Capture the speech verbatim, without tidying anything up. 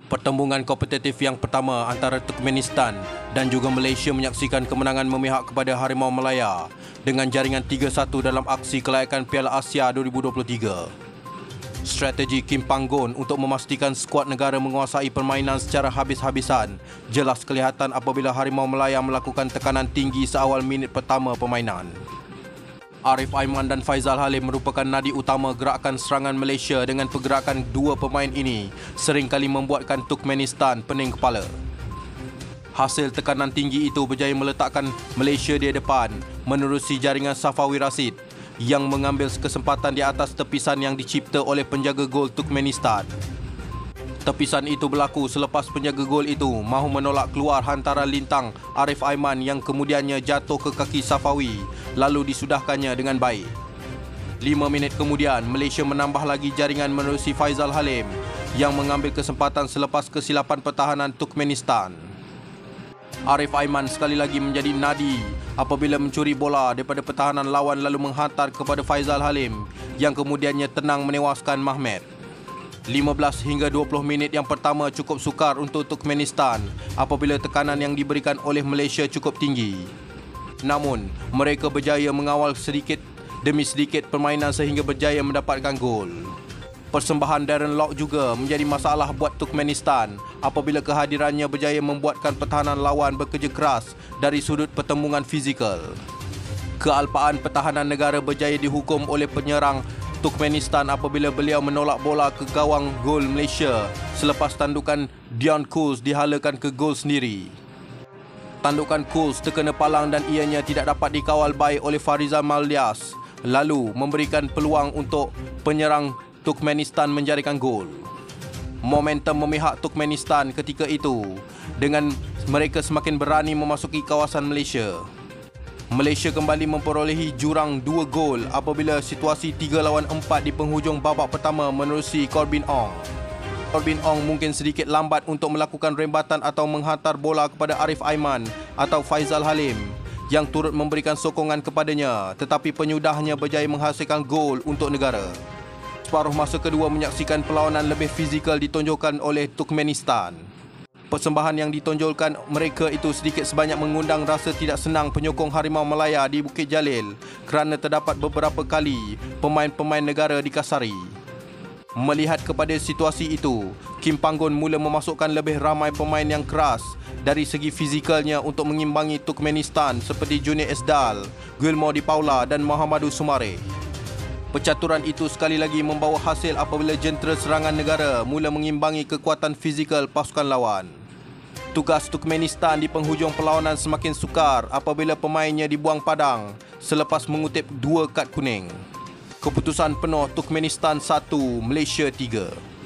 Pertembungan kompetitif yang pertama antara Turkmenistan dan juga Malaysia menyaksikan kemenangan memihak kepada Harimau Malaya dengan jaringan tiga satu dalam aksi kelayakan Piala Asia dua ribu dua puluh tiga. Strategi Kim Panggon untuk memastikan skuad negara menguasai permainan secara habis-habisan jelas kelihatan apabila Harimau Malaya melakukan tekanan tinggi seawal minit pertama permainan. Arif Aiman dan Faizal Halim merupakan nadi utama gerakan serangan Malaysia dengan pergerakan dua pemain ini seringkali membuatkan Turkmenistan pening kepala. Hasil tekanan tinggi itu berjaya meletakkan Malaysia di depan menerusi jaringan Safawi Rashid yang mengambil kesempatan di atas tepisan yang dicipta oleh penjaga gol Turkmenistan. Tepisan itu berlaku selepas penjaga gol itu mahu menolak keluar hantaran lintang Arif Aiman yang kemudiannya jatuh ke kaki Safawi lalu disudahkannya dengan baik. Lima minit kemudian, Malaysia menambah lagi jaringan menerusi Faizal Halim yang mengambil kesempatan selepas kesilapan pertahanan Turkmenistan. Arif Aiman sekali lagi menjadi nadi apabila mencuri bola daripada pertahanan lawan lalu menghantar kepada Faizal Halim yang kemudiannya tenang menewaskan Mahmet. lima belas hingga dua puluh minit yang pertama cukup sukar untuk Turkmenistan apabila tekanan yang diberikan oleh Malaysia cukup tinggi. Namun, mereka berjaya mengawal sedikit demi sedikit permainan sehingga berjaya mendapatkan gol. Persembahan Darren Lock juga menjadi masalah buat Turkmenistan apabila kehadirannya berjaya membuatkan pertahanan lawan bekerja keras dari sudut pertembungan fizikal. Kealpaan pertahanan negara berjaya dihukum oleh penyerang Turkmenistan apabila beliau menolak bola ke gawang gol Malaysia selepas tandukan Dion Kuz dihalakan ke gol sendiri. Tandukan Kuz terkena palang dan ianya tidak dapat dikawal baik oleh Farizal Maldias lalu memberikan peluang untuk penyerang Turkmenistan menjaringkan gol. Momentum memihak Turkmenistan ketika itu dengan mereka semakin berani memasuki kawasan Malaysia. Malaysia kembali memperolehi jurang dua gol apabila situasi tiga lawan empat di penghujung babak pertama menerusi Corbin Ong. Corbin Ong mungkin sedikit lambat untuk melakukan rembatan atau menghantar bola kepada Arif Aiman atau Faizal Halim yang turut memberikan sokongan kepadanya, tetapi penyudahnya berjaya menghasilkan gol untuk negara. Separuh masa kedua menyaksikan perlawanan lebih fizikal ditonjolkan oleh Turkmenistan. Persembahan yang ditonjolkan mereka itu sedikit sebanyak mengundang rasa tidak senang penyokong Harimau Malaya di Bukit Jalil kerana terdapat beberapa kali pemain-pemain negara dikasari. Melihat kepada situasi itu, Kim Panggon mula memasukkan lebih ramai pemain yang keras dari segi fizikalnya untuk mengimbangi Turkmenistan seperti Junior Esdal, Gulmo Di Paula dan Mohamadu Sumare. Percaturan itu sekali lagi membawa hasil apabila jentera serangan negara mula mengimbangi kekuatan fizikal pasukan lawan. Tugas Turkmenistan di penghujung perlawanan semakin sukar apabila pemainnya dibuang padang selepas mengutip dua kad kuning. Keputusan penuh Turkmenistan satu, Malaysia tiga.